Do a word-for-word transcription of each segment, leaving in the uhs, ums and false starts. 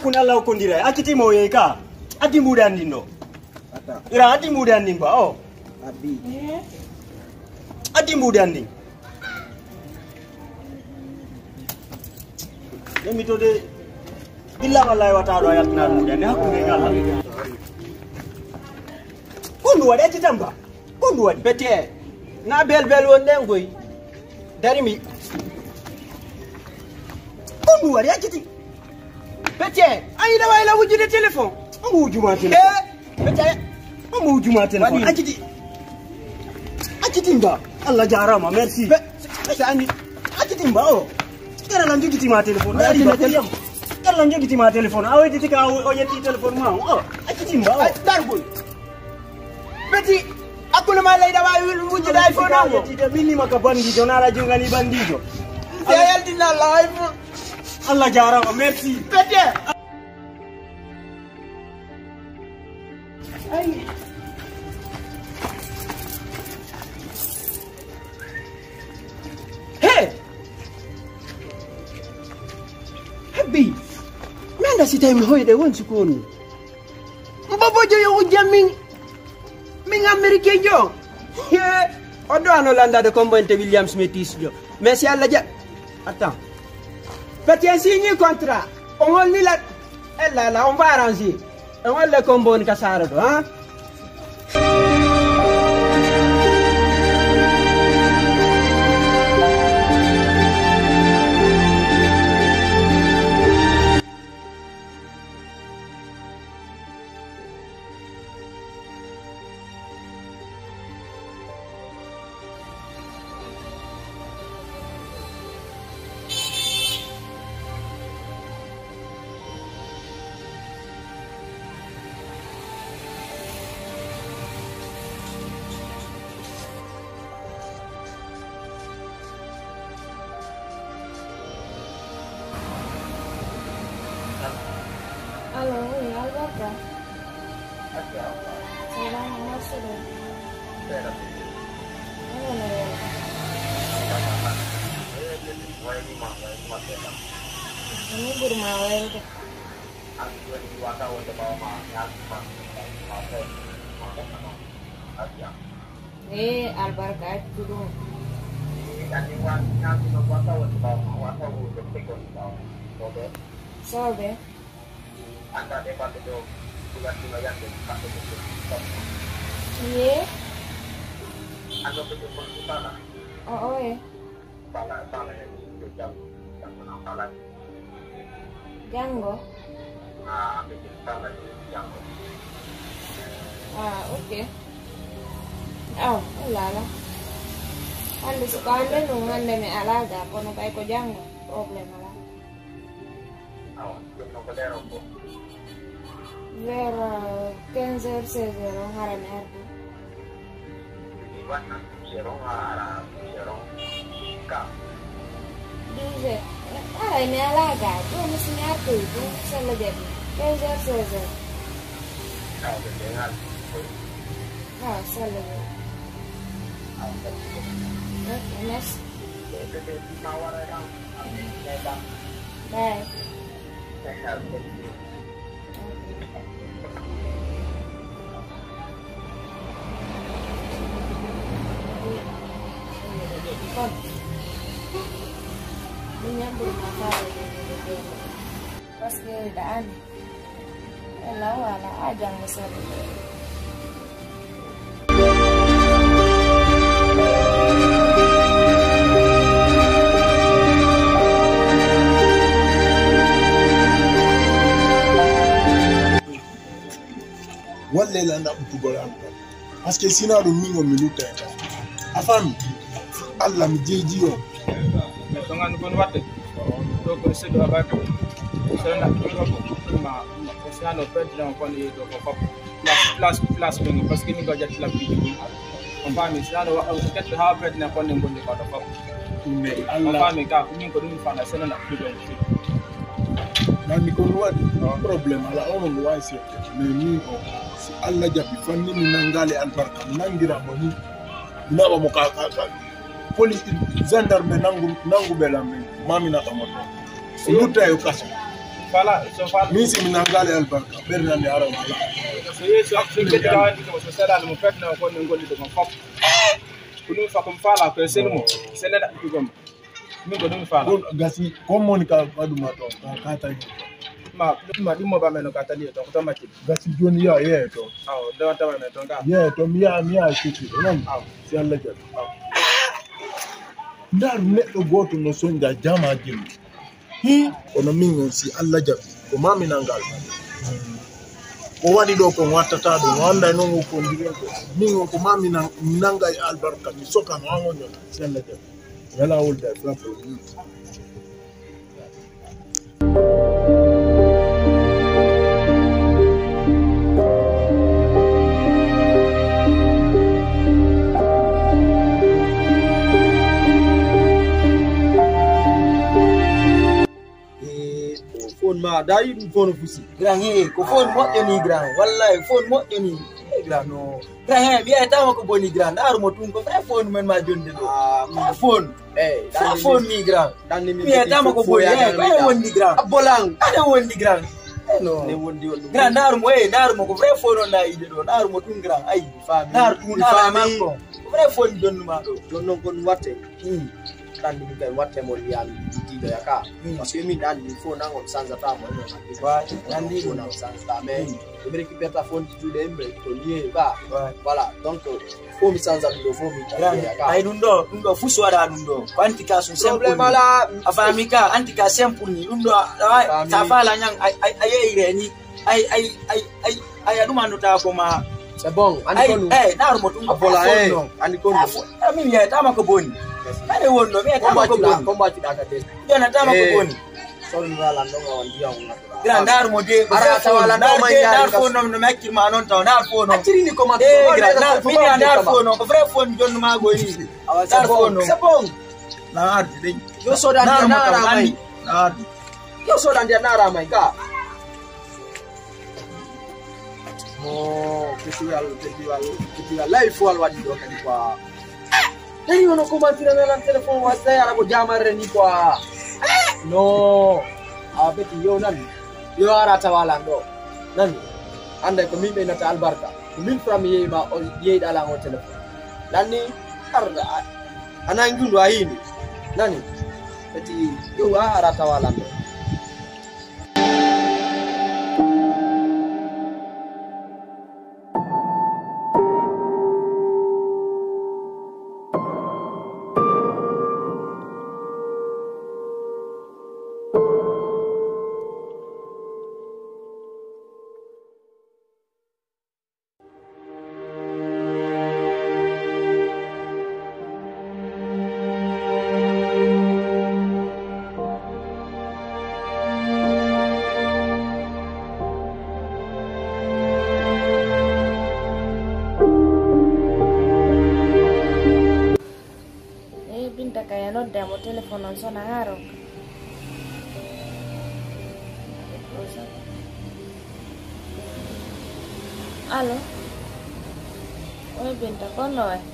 kuna Allah kondira akiti moye ka ati muda ndino ata ira ati muda ndimba oh abi ati muda ndin demi to de billa wallahi wa ta'ala yatna muda ne hakku ne Allah kundu wade ati tamba kundu wade bete na bel bel wonde ngoy dari mi kundu wade akiti bete ay da wayla wujude téléphone amu wujuma téléphone eh bete amu wujuma téléphone akiti akiti mba Allah jarama merci sani akiti mba oh kera lan jogiti ma téléphone dari ba telefon kera lan jogiti ma téléphone aweti tika o yetti téléphone ma oh akiti mba oh darboy beti akuna malay da way wujude iPhone ngo yetti bini maka bandijo nala jingani bandijo ya dina live Allah jarama merci bete ay hey happy nanda si time hoyde won sukonu mbobojo yo jamin min americain jo he odo ano landa de combointe Williams Métis jo mais si Allah ja attends petit signé contrat on ni la elle là on va arranger on va le combo ni kasara do hein Halo, ya Alberta. Ada apa? Saya mau sudah. Saya Mana ya? katakan, saya jadi mulai lima, lima tahun. Ini bermawar deh. Aku dua dua tahun di bawah mahnya, masa masa sama Asia. Eh, Alberta itu dong. Dan yang yang dua tahun di bawah mah, tahun di sekon di bawah. Oke. Sobe. Anda dapat itu tugas-tugas yang dipakai untuk Iya. Anda betul betul salah. Oh, oh eh. Salah salah yang itu jam jam enam salah. Ganggo. Ah, betul salah jam. Ah, oke. Okay. Oh, lala. Anda suka anda nung anda me alaga, kono pa ko jango. Problem ala. Oh, belum boleh rokok. Vera cancer severo haram erbu. Iwan serong arah serong kah. Dice, ah ini alaga, tu mesti nyatu itu selalu jadi. Cancer severo. Kau dengar. Ah, selalu jadi. Oke, mas. Jadi mawar yang datang. Bye. Sehat. Kon. Ini bermasalah pas keadaan. Elau ala ajang besar itu. Wale la na utugola parce que sinon le mingo minuta afam Allah mi jeji yo to ngan kon watte to ko sedo abaka so na ko ma ko sano president kon yi to ko plus plus plus parce que mi go jet la bi on va mi sano wa ket ha president kon ngon ko to ko mais Allah mi ka mi ko dum fa na seno na president na mi ko wadi problem ala on wa se mais ni ko si Allah jabi fanni mi nangale albarka nangira mo ni na ba mo ka ka police gendarme nangu nangu belambe mami na kamoto luta yo kaso Fala, so fala. Misi minangale albarka. Berna ni ara mala. So ye so so ke ta ndi ko so sala mo fet na ko ngoli do mo fop. Kunu fa kum fala ko selmo. Sele da ko gom. Min ko dum fala. Gasi komonika aduma to kata ma ma di mo ba me no kata li to ko mati. Gasi joni ya ye to. Aw do ta me to ga. Ye to miya miya kiti. Non aw si Allah ja. Ndar neɗɗo goto no sonja jama jim hi ono min si Allah jabi ko mami nangal ko wadi do ko wattata do wanda non ko ndigen ko min ko mami nanga e albarka mi soka no angonyo si Allah jabi wala wolda frappe ma dari dum phone fusi grand he ko phone modde ni grand wallahi phone modde ni grand no grand he biya taw ko boni grand ar mo tun ko fra phone men ma jonde do ah phone eh dan phone ni grand dan ni biya taw ko boni eh ko woni grand abolang ada woni grand no ne wondi wondi grand dar mo eh dar mo ko fra phone on da ide do dar mo tun grand ay fami dar tun ala man ko fra phone jonnu ma do jonnon kon watte dan mi kay watte mo yal dido yaka parce que mi dan mi phone nango sanza ta mo no ba dan di mo sanza ta me e mi récupère ta phone tu de mbe to lié ba voilà donc faut mi sanza do faut mi yaka ay dun do dun do fuso ada dun do antika sun simple mala afamika antika simple ni dun do ta fala nyang ay ay ire ni ay ay ay ay ay aduma ndo ta ko ma c'est bon ani ko eh dar mo dun bola eh ani ko mi ya ta ma ko boni ane wono me tama ko boni combat daga de yana tama ko boni sol wala ndo on dia on grandar mo de ara ta wala ndo ma ya ko no no makki ma non taw na fo no atiri ni ko ma de grandar mi grandar fo no ko vrai fo jon ma go ni dar fo no c'est bon na ardi de yo so dan na ra mai na yo so dan na ra mai ka oh festival festival festival live wal wadi do kadi kwa Dari ono ko mantira melan telepon wasai ala ko jamare ni kwa. No. Abeti yo nan. Yo ara tawalando. Nan. Anda ko mimbe nata albarka. Min from ye ma o ye ala ngo telepon. Nani arda anangundu ahini. Nani. Beti yo ara tawalando. Demo telepon non suona caro. Halo. Oi Binta kono eh.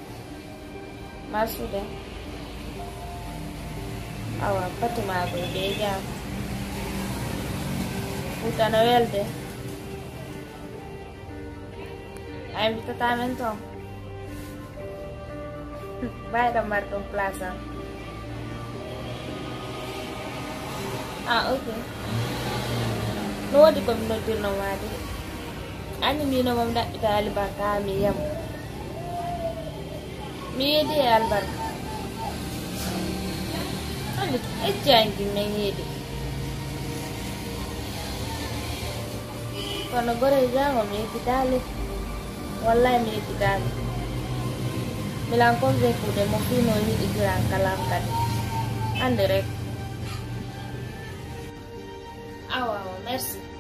Masuk deh. Awa pati mago beja. Puta Noel deh. Ay Vita tamen to. Vai da Marton Plaza. Ah, oke. Okay. No di community no wadi. Ani mi no mam da ita albarka mi yam. Mi di albarka. Ani ejangi mengidi. Kono gore jango mi kitale. Wallahi mi kitale. Bilang kau zeku demo fino ni digelang kalam tadi. Anderek. Awa, merci.